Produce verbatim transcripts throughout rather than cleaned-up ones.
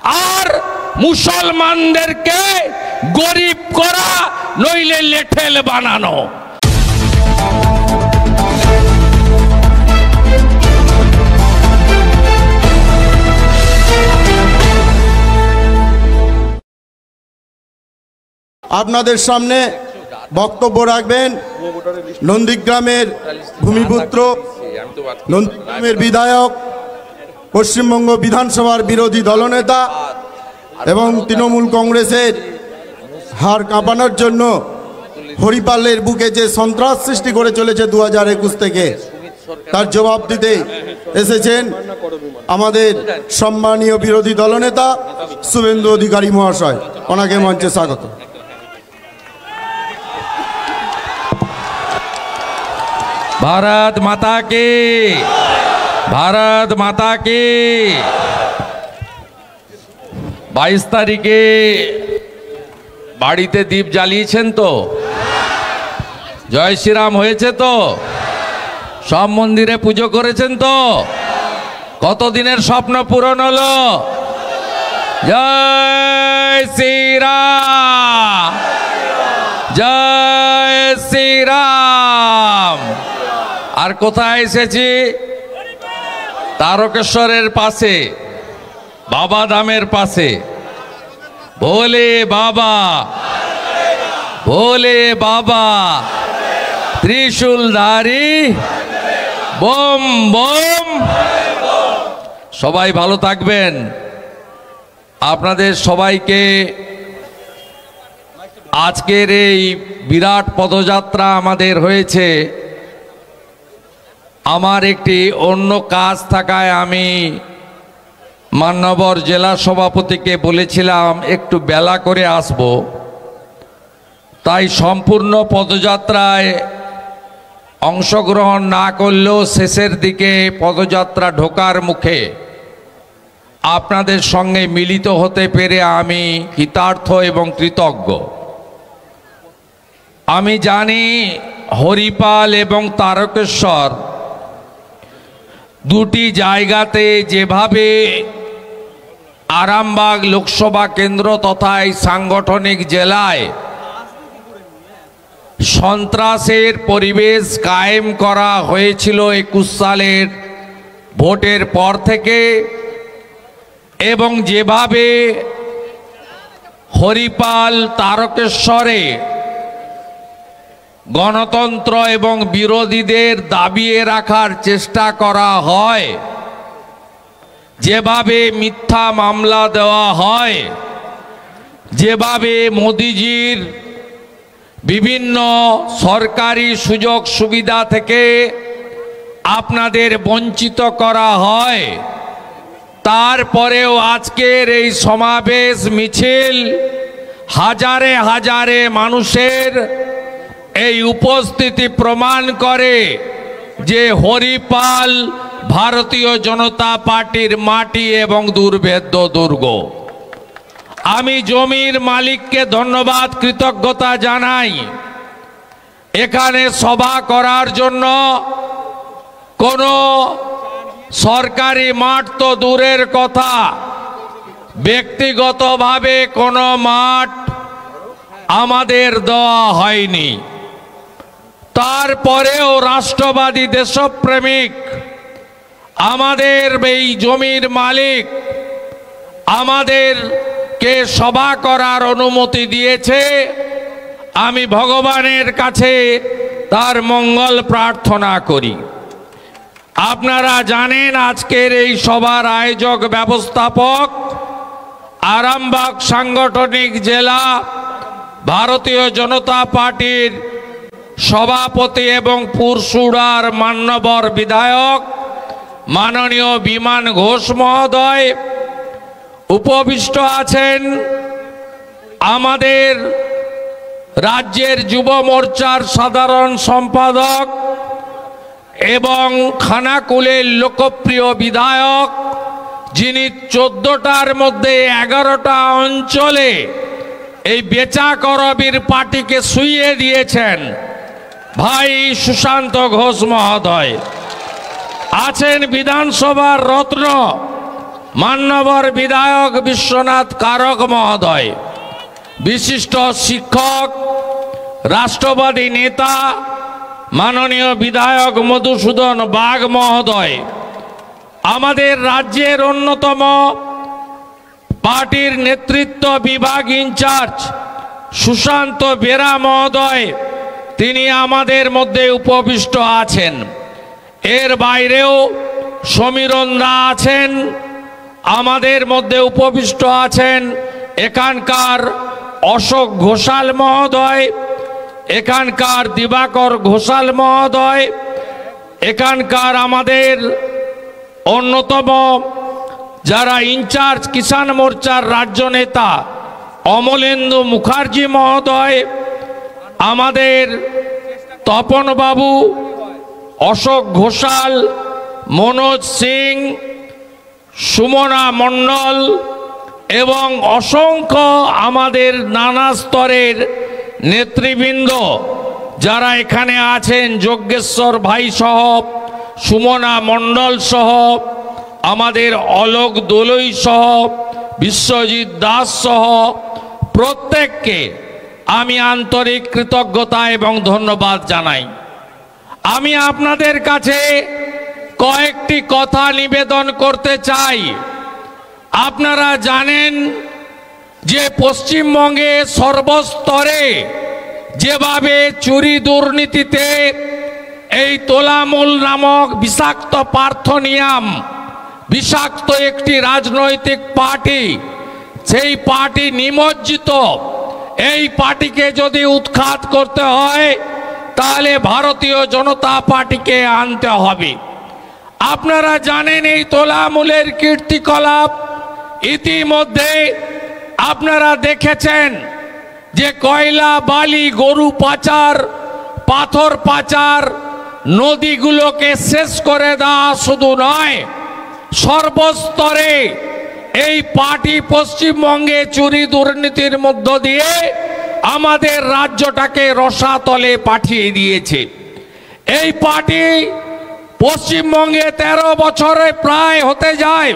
আর মুসলমানদেরকে গরিব করা, নইলে লেঠেল বানানো। আপনাদের সামনে বক্তব্য রাখবেন নন্দীগ্রামের ভূমিপুত্র, নন্দীগ্রামের বিধায়ক, পশ্চিমবঙ্গ বিধানসভার বিরোধী দলনেতা এবং তৃণমূল কংগ্রেসের হার কাঁপানোর জন্য হরিপালের বুকে যে সন্ত্রাস সৃষ্টি করে চলেছে দু হাজার একুশ থেকে, তার জবাব দিতে এসেছেন আমাদের সম্মানীয় বিরোধী দলনেতা শুভেন্দু অধিকারী মহাশয়। ওনাকে মঞ্চে স্বাগত। भारत माता की, भारत माता की। বাইশ তারিখে বাড়িতে দীপ জ্বালিয়েছেন তো? জয় শ্রীরাম হয়েছে তো? সব মন্দিরে পুজো করেছেন তো? কতদিনের স্বপ্ন পূরণ হলো? জয় শ্রীরাম, জয় শ্রীরাম। আর কোথায় এসেছি? তারকেশ্বরের পাশে, বাবা ধামের পাশে। ভোলে বাবা, ভোলে বাবা, ত্রিশূলধারী, বোম বোম। সবাই ভালো থাকবেন। আপনাদের সবাইকে আজকের এই বিরাট পদযাত্রা আমাদের হয়েছে, আমার একটি অন্য কাজ থাকায় আমি মান্যবর জেলা সভাপতিকে বলেছিলাম একটু বেলা করে আসব, তাই সম্পূর্ণ পদযাত্রায় অংশগ্রহণ না করলেও শেষের দিকে পদযাত্রা ঢোকার মুখে আপনাদের সঙ্গে মিলিত হতে পেরে আমি কৃতার্থ এবং কৃতজ্ঞ। আমি জানি হরিপাল এবং তারকেশ্বর দুটি জায়গাতে যেভাবে আরামবাগ লোকসভা কেন্দ্র তথা এই সাংগঠনিক জেলায় সন্ত্রাসের পরিবেশ কায়েম করা হয়েছিল একুশ সালের ভোটের পর থেকে, এবং যেভাবে হরিপাল তারকেশ্বরে গণতন্ত্র এবং বিরোধীদের দাবিয়ে রাখার চেষ্টা করা হয়, যেভাবে মিথ্যা মামলা দেওয়া হয়, যেভাবে মোদিজির বিভিন্ন সরকারি সুযোগ সুবিধা থেকে আপনাদের বঞ্চিত করা হয়, তারপরেও আজকের এই সমাবেশ মিছিল হাজারে হাজারে মানুষের এই উপস্থিতি প্রমাণ করে যে হরিপাল ভারতীয় জনতা পার্টির মাটি এবং দুর্ভেদ্য দুর্গ। আমি জমির মালিককে ধন্যবাদ কৃতজ্ঞতা জানাই। এখানে সভা করার জন্য কোনো সরকারি মাঠ তো দূরের কথা, ব্যক্তিগতভাবে কোনো মাঠ আমাদের দেওয়া হয়নি। তারপরেও রাষ্ট্রবাদী দেশপ্রেমিক আমাদের এই জমির মালিক আমাদেরকে সভা করার অনুমতি দিয়েছে। আমি ভগবানের কাছে তার মঙ্গল প্রার্থনা করি। আপনারা জানেন আজকের এই সভার আয়োজক ব্যবস্থাপক আরামবাগ সাংগঠনিক জেলা ভারতীয় জনতা পার্টির সভাপতি এবং পুরসুড়ার মান্যবর বিধায়ক মাননীয় বিমান ঘোষ মহোদয়। উপবিষ্ট আছেন আমাদের রাজ্যের যুব মোর্চার সাধারণ সম্পাদক এবং খানাকুলের লোকপ্রিয় বিধায়ক, যিনি চোদ্দটার মধ্যে এগারোটা অঞ্চলে এই বেচা করবির পার্টিকে শুইয়ে দিয়েছেন, ভাই সুশান্ত ঘোষ মহোদয়। আছেন বিধানসভার রত্ন মান্যবর বিধায়ক বিশ্বনাথ কারক মহোদয়, বিশিষ্ট শিক্ষক, রাষ্ট্রবাদী নেতা মাননীয় বিধায়ক মধুসূদন বাগ মহোদয়, আমাদের রাজ্যের অন্যতম পার্টির নেতৃত্ব বিভাগ ইনচার্জ সুশান্ত বেরা মহোদয়, তিনি আমাদের মধ্যে উপবিষ্ট আছেন। এর বাইরেও সমীরণ দা আছেন, আমাদের মধ্যে উপবিষ্ট আছেন এখানকার অশোক ঘোষাল মহোদয়, এখানকার দিবাকর ঘোষাল মহোদয়, এখানকার আমাদের অন্যতম যারা ইনচার্জ কিষাণ মোর্চার রাজ্য নেতা অমলেন্দু মুখার্জি মহোদয়, আমাদের তপন বাবু, অশোক ঘোষাল, মনোজ সিং, সুমনা মণ্ডল এবং অসংখ্য আমাদের নানা স্তরের নেতৃবৃন্দ যারা এখানে আছেন, যজ্ঞেশ্বর ভাই সহ, সুমনা মণ্ডল সহ, আমাদের অলোক দোলই সহ, বিশ্বজিৎ দাস সহ প্রত্যেককে আমি আন্তরিক কৃতজ্ঞতা এবং ধন্যবাদ জানাই। আমি আপনাদের কাছে কয়েকটি কথা নিবেদন করতে চাই। আপনারা জানেন যে পশ্চিমবঙ্গে সর্বস্তরে যেভাবে চুরি দুর্নীতিতে এই তোলামূল নামক বিষাক্ত পার্থনিয়াম, বিষাক্ত একটি রাজনৈতিক পার্টি, সেই পার্টি নিমজ্জিত। এই পার্টিকে যদি উৎখাত করতে হয় তাহলে ভারতীয় জনতা পার্টিকে আনতে হবে। আপনারা জানেন এই তোলামূলের কীর্তিকলাপ ইতিমধ্যে আপনারা দেখেছেন যে কয়লা, বালি, গরু পাচার, পাথর পাচার, নদীগুলোকে শেষ করে দেওয়া শুধু নয়, সর্বস্তরে এই পার্টি পশ্চিমবঙ্গে চুরি দুর্নীতির মধ্য দিয়ে আমাদের রাজ্যটাকে রসাতলে পাঠিয়ে দিয়েছে। এই পার্টি পশ্চিমবঙ্গে তেরো বছরে প্রায় হতে যায়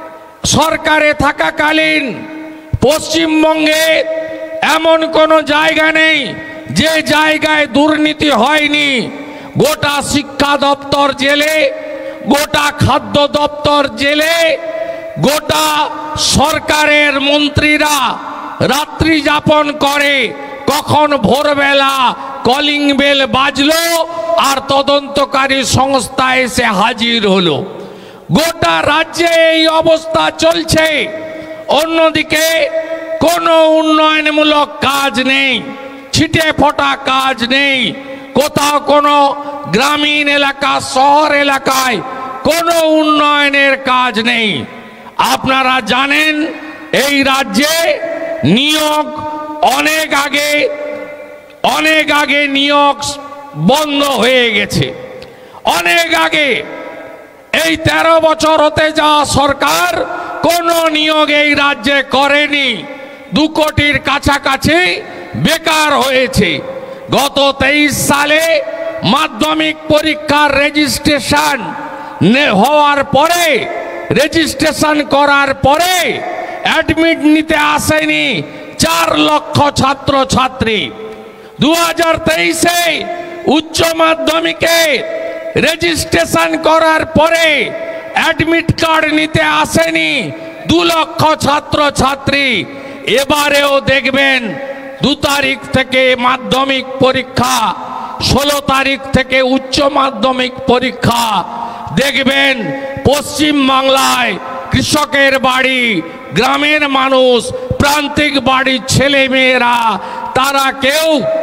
সরকারে থাকাকালীন পশ্চিমবঙ্গে এমন কোনো জায়গা নেই যে জায়গায় দুর্নীতি হয়নি। গোটা শিক্ষা দপ্তর জেলে, গোটা খাদ্য দপ্তর জেলে, গোটা সরকারের মন্ত্রীরা রাত্রি যাপন করে, কখন ভোরবেলা কলিং বেল বাজলো আর তদন্তকারী সংস্থা এসে হাজির হলো। গোটা রাজ্যে এই অবস্থা চলছে। অন্যদিকে কোনো উন্নয়নমূলক কাজ নেই, ছিটে ফোটা কাজ নেই, কোথাও কোনো গ্রামীণ এলাকা, শহর এলাকায় কোনো উন্নয়নের কাজ নেই। আপনারা জানেন এই রাজ্যে নিয়োগ অনেক আগে অনেক আগে নিয়োগ বন্ধ হয়ে গেছে, অনেক আগে। এই তেরো বছর হতে যাওয়া সরকার কোনো নিয়োগ এই রাজ্যে করেনি। দু কোটির কাছাকাছি বেকার হয়েছে। গত তেইশ সালে মাধ্যমিক পরীক্ষার রেজিস্ট্রেশন হওয়ার পরে, রেজিস্ট্রেশন করার পরে অ্যাডমিট নিতে আসেনি চার লক্ষ ছাত্র ছাত্রী। দু হাজার তেইশে উচ্চ মাধ্যমিকে রেজিস্ট্রেশন করার পরে অ্যাডমিট কার্ড নিতে আসেনি দু লক্ষ ছাত্র ছাত্রী। এবারেও দেখবেন দু তারিখ থেকে মাধ্যমিক পরীক্ষা, ষোলো তারিখ থেকে উচ্চ মাধ্যমিক পরীক্ষা। দেখবেন পশ্চিম বাংলায় কৃষকের বাড়ি, গ্রামের মানুষ, প্রান্তিক বাড়ির ছেলে মেয়েরা তারা কেউ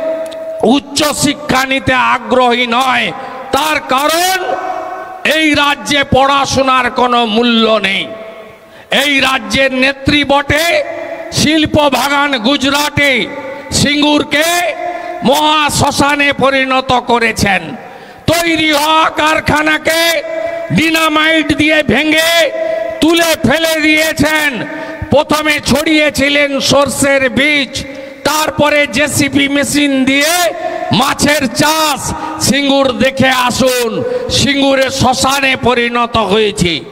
উচ্চ শিক্ষা নিতে আগ্রহী নয়। তার কারণ এই রাজ্যে পড়াশোনার কোনো মূল্য নেই। এই রাজ্যের নেত্রী বটে শিল্প বাগান গুজরাটে সিঙ্গুরকে মহা শ্মশানে পরিণত করেছেন। তৈরি হওয়া কারখানাকে ডিনামাইট দিয়ে ভেঙে তুলে ফেলে দিয়েছেন। প্রথমে ছড়িয়েছিলেন সর্ষের বীজ, তারপরে জেসিপি মেশিন দিয়ে মাছের চাষ। সিঙ্গুর দেখে আসুন, সিঙ্গুরে শ্মশানে পরিণত হয়েছে।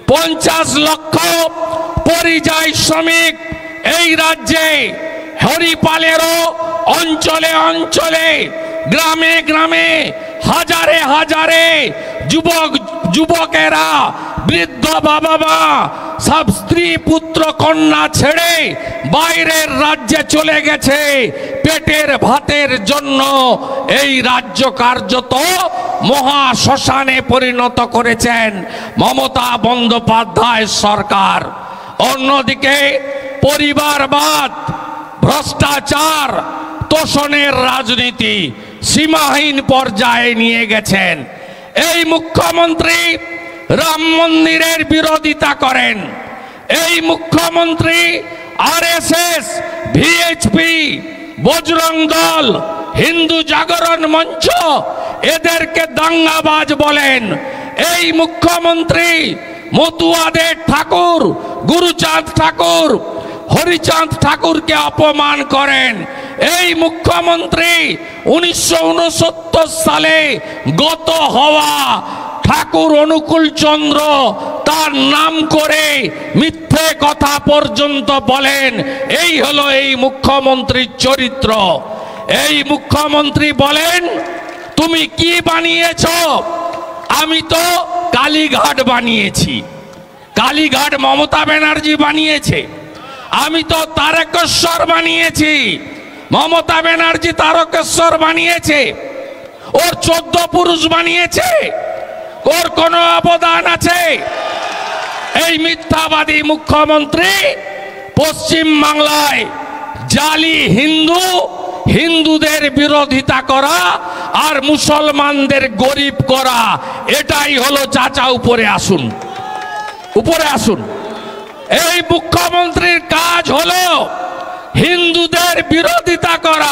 পঞ্চাশ লক্ষ পরিযায়ী শ্রমিক এই রাজ্যে হরিপালেরও অঞ্চলে অঞ্চলে গ্রামে গ্রামে হাজারে হাজারে যুবক যুবকেরা বৃদ্ধ বাবা মা সব স্ত্রী পুত্র কন্যা ছেড়ে বাইরের রাজ্যে চলে গেছে পেটের ভাতের জন্য। এই রাজ্য কার্যত মহা শ্মশানে পরিণত করেছেন মমতা বন্দ্যোপাধ্যায় সরকার। অন্যদিকে পরিবারবাদ, ভ্রষ্টাচার, তোষণের রাজনীতি সীমাহীন পর্যায়ে নিয়ে গেছেন। এই মুখ্যমন্ত্রী রাম মন্দিরের বিরোধিতা করেন। এই মুখ্যমন্ত্রী আরএসএস, ভিএইচপি, বজরং দল, হিন্দু জাগরণ মঞ্চ এদেরকে দাঙ্গাবাজ বলেন। এই মুখ্যমন্ত্রী মতুয়াদের ঠাকুর গুরুচাঁদ ঠাকুর, হরিচাঁদ ঠাকুরকে অপমান করেন। এই মুখ্যমন্ত্রী উনিশশো উনসত্তর সালে গত হওয়া ঠাকুর অনুকূল চন্দ্র তার নাম করে মিথ্যে কথা পর্যন্ত বলেন। এই হলো এই মুখ্যমন্ত্রীর চরিত্র। এই মুখ্যমন্ত্রী বলেন, তুমি কি বানিয়েছ? আমি তো কালীঘাট বানিয়েছি। কালীঘাট মমতা ব্যানার্জি বানিয়েছে। আমি তো তারকেশ্বর বানিয়েছি। মমতা ব্যানার্জি তারকেশ্বর বানিয়েছে। ওর চোদ্দ পুরুষ বানিয়েছে। ওর কোনো অবদান আছে? এই মিথ্যাবাদী মুখ্যমন্ত্রী পশ্চিম বাংলায় জালি হিন্দু, হিন্দুদের বিরোধিতা করা আর মুসলমানদের গরিব করা, এটাই হলো চাচা। উপরে আসুন, উপরে আসুন। এই মুখ্যমন্ত্রীর কাজ হলো হিন্দুদের বিরোধিতা করা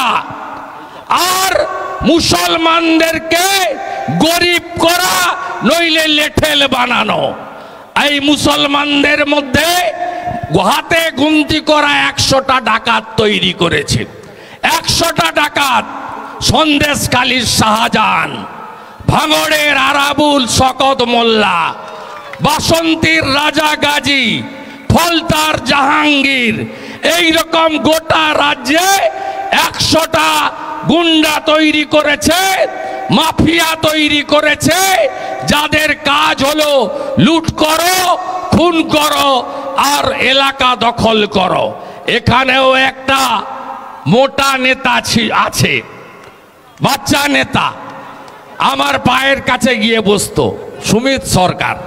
আর মুসলমানদেরকে গরিব করা, নইলে লেঠেল বানানো। এই মুসলমানদের মধ্যে হাতে গুনতি করা একশোটা ডাকাত তৈরি করেছে। একশোটা ডাকাত সন্দেশখালীর শাহজাহান, ভাঙড়ের আরাবুল শকত মোল্লা, বাসন্তীর রাজা গাজী, ফলতার জাহাঙ্গীর, এই রকম গোটা রাজ্যে একশোটা গুন্ডা তৈরি করেছে, মাফিয়া তৈরি করেছে, যাদের কাজ হলো লুট করো, খুন করো আর এলাকা দখল করো। এখানেও একটা মোটা নেতা আছে, বাচ্চা নেতা, আমার পায়ের কাছে গিয়ে বসতো, সুমিত সরকার।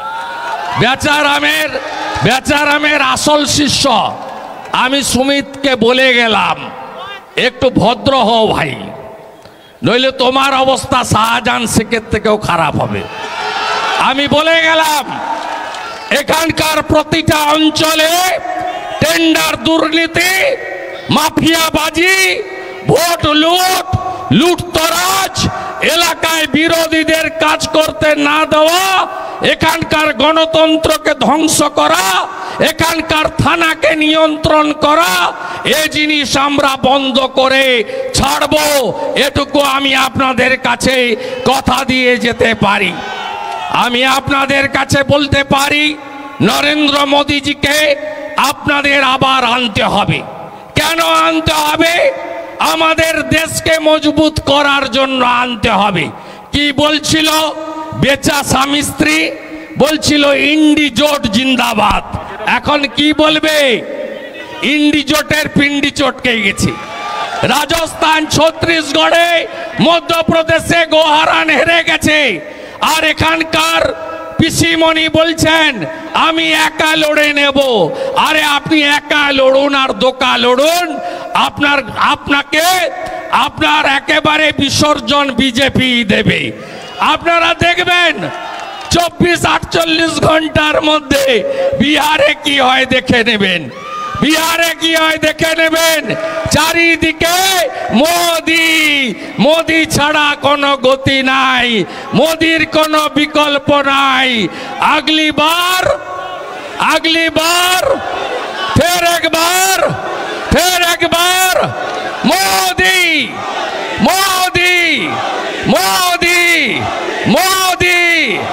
বেচারামের বেচারামের আসল শিষ্য। আমি সুমিতকে বলে গেলাম, একটু ভদ্র হও ভাই, নইলে তোমার অবস্থা শাহজাহান শেখের থেকেও খারাপ হবে। আমি বলে গেলাম, এখানকার প্রতিটা অঞ্চলে টেন্ডার দুর্নীতি, মাফিয়াবাজি, ভোট লুট, লুটতরাজ, এলাকায় বিরোধীদের কাজ করতে না দেওয়া, এখানকার গণতন্ত্রকে ধ্বংস করা, এখানকার থানাকে নিয়ন্ত্রণ করা, এই জিনিস আমরা বন্ধ করে ছাড়বো, এটুকু আমি আপনাদের কাছে কথা দিয়ে যেতে পারি। আমি আপনাদের কাছে বলতে পারি, নরেন্দ্র মোদীজিকে আপনাদের আবার আনতে হবে। কেন আনতে হবে? আমাদের দেশকে মজবুত করার জন্য আনতে হবে। কি বলছিল বেচা স্বামী স্ত্রী? বলছিল ইন্ডিজোট জিন্দাবাদ। এখন কি বলবে? ইন্ডিজোটের পিন্ডি চটকে গেছে। রাজস্থান, ছত্তিশগড়ে, মধ্যপ্রদেশে গোহারান হেরে গেছে। আর এখানকার পিসিমণি বলছেন আমি একা লড়ে নেব। আরে আপনি একা লড়ুন আর দোকা লড়ুন, আপনার আপনাকে আপনার একেবারে বিসর্জন বিজেপি দেবে। আপনারা দেখবেন চব্বিশ আটচল্লিশ ঘন্টার মধ্যে বিহারে কি হয় দেখে নেবেন। বিহারে কি হয় দেখে নেবেন। চারিদিকে মোদি, মোদি ছাড়া কোনো গতি নাই, মোদির কোনো বিকল্প নাই। আগলি বার, আগলি বার, ফের একবার, ফের একবার মোদি, মোদি, মোদি, মোদি,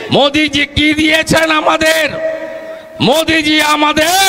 মোদিজি কি দিয়েছেন আমাদের? মোদিজি আমাদের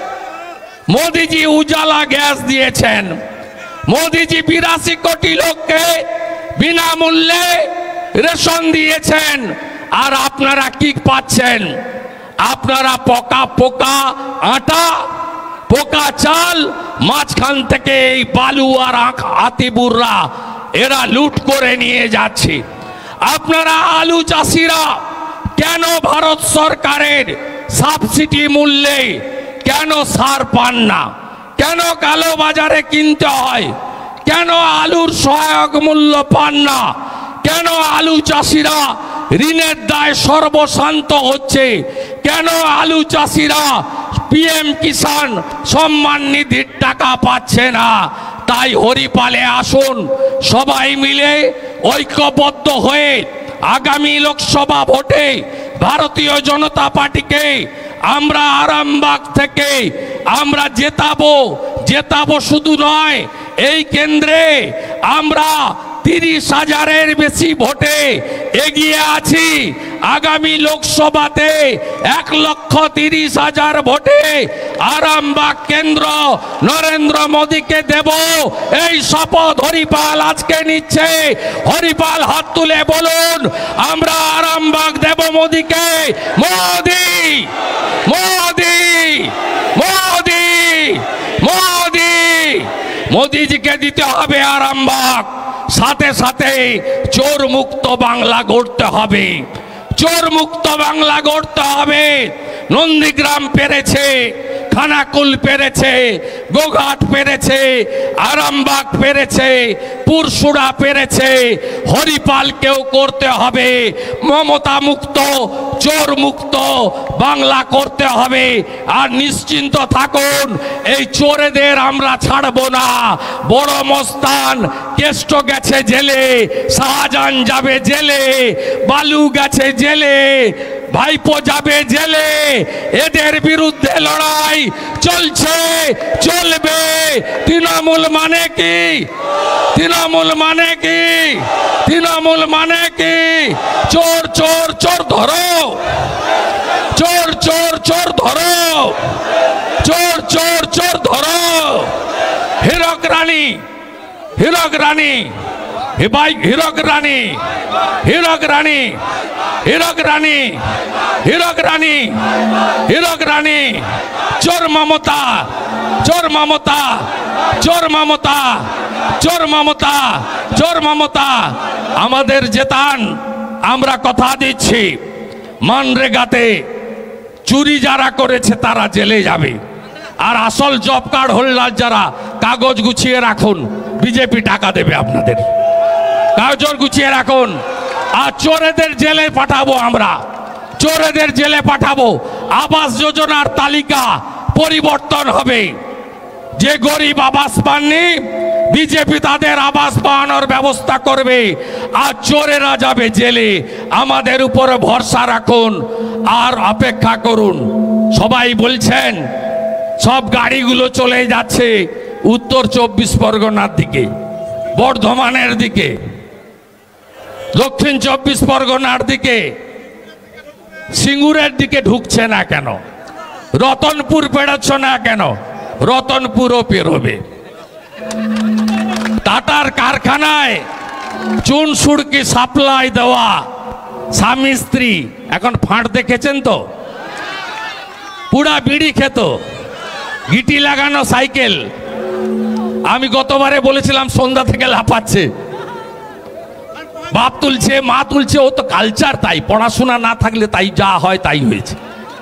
মোদিজি উজালা গ্যাস দিয়েছেন। মোদিজি বিরাশি কোটি লোককে বিনামূল্যে রেশন দিয়েছেন। আর আপনারা কি পাচ্ছেন? আপনারা পোকা পোকা আটা, পোকা চাল, মাঝখান থেকে এই বালু আর আতিবুররা এরা লুট করে নিয়ে যাচ্ছে। আপনারা আলু চাষিরা কেন ভারত সরকারের সাবসিডি মূল্যে কেন সার পান না? কেন কালো বাজারে কিনতে হয়? কেন আলুর সহায়ক মূল্য পান না? কেন আলু চাষিরা ঋণের দায় সর্বশান্ত হচ্ছে? কেন আলু চাষিরা পিএম কিষাণ সম্মান নিধির টাকা পাচ্ছে না? তাই হরিপালে আসুন, সবাই মিলে ঐক্যবদ্ধ হয়ে আগামী লোকসভা ভোটে ভারতীয় জনতা পার্টিকে আমরা আরামবাগ থেকে আমরা জেতাবো। জেতাবো শুধু নয়, এই কেন্দ্রে আমরা তিরিশ হাজারের বেশি ভোটে এগিয়ে আছি। আগামী লোকসভাতে এক লক্ষ তিরিশ হাজার ভোটে আরামবাগ কেন্দ্র নরেন্দ্র মোদীকে দেব, এই শপথ হরিপাল আজকে নিচ্ছে। হরিপাল হাত তুলে বলুন, আমরা আরামবাগ দেব মোদীকে। মোদী মোদী মোদী মোদী মোদীজিকে দিতে হবে আরামবাগ। সাথে সাথে চোর মুক্ত বাংলা গড়তে হবে। চোর মুক্ত বাংলা গড়তে হবে। নন্দীগ্রাম পেরেছে, খানাকুল পেরেছে, গোঘাট পেরেছে, আরামবাগ পেরেছে, পুরসুরা পেরেছে। হরিপালকেও করতে হবে। মমতা মুক্ত, চোর মুক্ত বাংলা করতে হবে। আর নিশ্চিন্ত থাকুন, এই চোরেদের আমরা ছাড়ব না। বড় মস্তান কেষ্ট গেছে জেলে, শাহজাহান যাবে জেলে, বালু গেছে জেলে, ভাইপো যাবে জেলে। এদের বিরুদ্ধে লড়াই চলছে, চলবে। তৃণমূল মানে কি? তৃণমূল মানে কি? তৃণমূল মানে কি? চোর চোর চোর ধরো, চোর চোর চোর ধরো, চোর চোর চোর ধরো। হীরক রানী, হীরক রানী, হীরক রানী, হীরক রানী, হীরক রানী, হীরক রানী, হীরক রানী। চোর মমতা, চোর মমতা, চোর মমতা, চোর মমতা, চোর মমতা। আমাদের জেতান, আমরা কথা দিচ্ছি। মানরেগাতে চুরি যারা করেছে তারা জেলে যাবে। আর আসল জব কার্ড হোল্ডার যারা, কাগজ গুছিয়ে রাখুন, বিজেপি টাকা দেবে আপনাদের। কাগজ গুছিয়ে রাখুন। আর চোরেদের জেলে পাঠাবো আমরা, চোরেদের জেলে পাঠাবো। আবাস যোজনার তালিকা পরিবর্তন হবে। যে গরিব আবাস পাননি, বিজেপি তাদের আবাস পাওয়ানোর ব্যবস্থা করবে। আর চোরেরা যাবে জেলে। আমাদের উপরে ভরসা রাখুন আর অপেক্ষা করুন। সবাই বলছেন সব গাড়িগুলো চলে যাচ্ছে উত্তর চব্বিশ পরগনার দিকে, বর্ধমানের দিকে, দক্ষিণ চব্বিশ পরগনার দিকে, সিঙ্গুরের দিকে ঢুকছে না কেন? রতনপুর পেরোচ্ছ না কেন? রতনপুরও পেরোবে। টাটার কারখানায় চুন সুড়কি সাপ্লাই দেওয়া স্বামী স্ত্রী এখন ফাঁট দেখেছেন তো? পুরা বিড়ি খেত, গিটি লাগানো সাইকেল। আমি গতবারে বলেছিলাম সন্ধ্যা থেকে লাফাচ্ছে, বাপ তুলছে, মা তুলছে। ও তো কালচার, তাই পড়াশোনা না থাকলে তাই যা হয় তাই হয়েছে।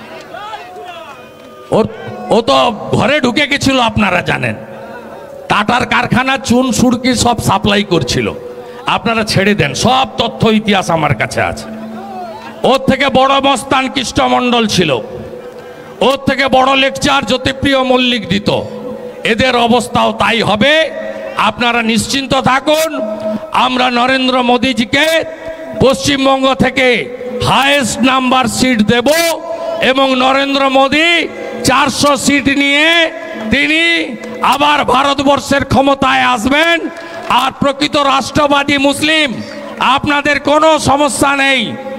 ওর ও তো ঘরে ঢুকে গেছিল, আপনারা জানেন। টাটার কারখানা চুন সুড়কি সব সাপ্লাই করছিল। আপনারা ছেড়ে দেন, সব তথ্য ইতিহাস আমার কাছে আছে। ওর থেকে বড় মস্তান কৃষ্ণমণ্ডল ছিল, ওর থেকে বড় লেকচার জ্যোতিপ্রিয় মল্লিক দিত। এদের অবস্থাও তাই হবে। আপনারা নিশ্চিন্ত থাকুন। আমরা নরেন্দ্র মোদীজিকে পশ্চিমবঙ্গ থেকে হাইয়েস্ট নাম্বার সিট দেব এবং নরেন্দ্র মোদী চারশো সিট নিয়ে তিনি আবার ভারতবর্ষের ক্ষমতায় আসবেন। আর প্রকৃত রাষ্ট্রবাদী মুসলিম, আপনাদের কোনো সমস্যা নেই।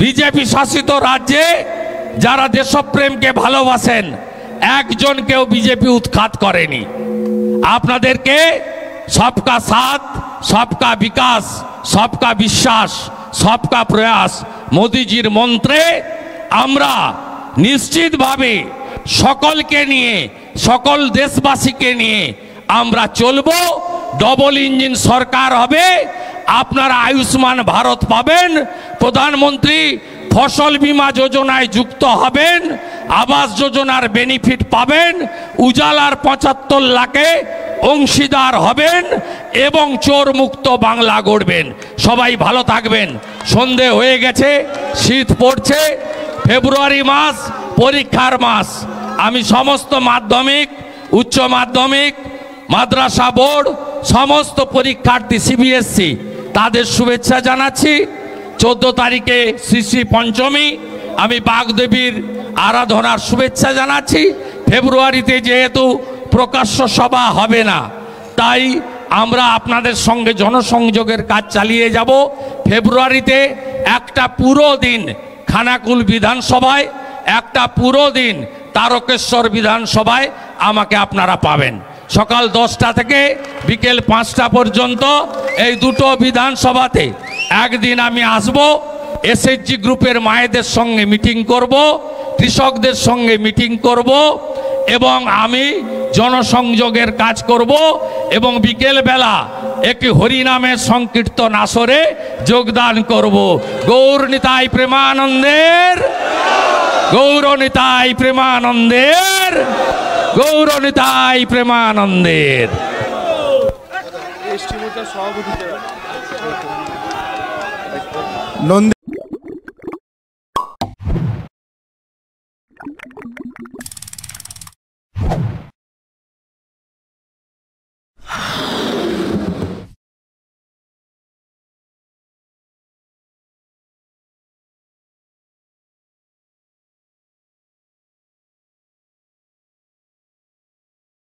বিজেপি শাসিত রাজ্যে যারা দেশপ্রেমকে ভালোবাসেন একজনকেও বিজেপি উৎখাত করেনি। আপনাদেরকে সবকা সাথ, সবকা বিকাশ, সবকা বিশ্বাস, সবকা প্রয়াস মোদিজির মন্ত্রে আমরা নিশ্চিতভাবে সকলকে নিয়ে, সকল দেশবাসীকে নিয়ে আমরা চলবো। ডবল ইঞ্জিন সরকার হবে, আপনারা আয়ুষ্মান ভারত পাবেন, প্রধানমন্ত্রী ফসল বীমা যোজনায় যুক্ত হবেন, আবাস যোজনার বেনিফিট পাবেন, উজালার পঁচাত্তর লাখে অংশীদার হবেন এবং চোর মুক্ত বাংলা গড়বেন। সবাই ভালো থাকবেন। সন্ধে হয়ে গেছে, শীত পড়ছে, ফেব্রুয়ারি মাস পরীক্ষার মাস। আমি সমস্ত মাধ্যমিক, উচ্চ মাধ্যমিক, মাদ্রাসা বোর্ড, সমস্ত পরীক্ষার্থী সিবিএসসি তাদের শুভেচ্ছা জানাচ্ছি। চোদ্দ তারিখে শ্রী শ্রী পঞ্চমী, আমি বাগদেবীর আরাধনার শুভেচ্ছা জানাচ্ছি। ফেব্রুয়ারিতে যেহেতু প্রকাশ্য সভা হবে না, তাই আমরা আপনাদের সঙ্গে জনসংযোগের কাজ চালিয়ে যাব। ফেব্রুয়ারিতে একটা পুরো দিন খানাকুল বিধানসভায়, একটা পুরো দিন তারকেশ্বর বিধানসভায় আমাকে আপনারা পাবেন। সকাল দশটা থেকে বিকেল পাঁচটা পর্যন্ত এই দুটো বিধানসভাতে একদিন আমি আসব। এসএইচজি গ্রুপের মায়েদের সঙ্গে মিটিং করব, কৃষকদের সঙ্গে মিটিং করব এবং আমি জনসংযোগের কাজ করব এবং বিকেলবেলা একটি হরিনামের সংকীর্তন আসরে যোগদান করব। গৌর নিতাই প্রেমানন্দের, গৌর নিতাই প্রেমানন্দের, গৌর নিতাই প্রেমানন্দের। নন্দী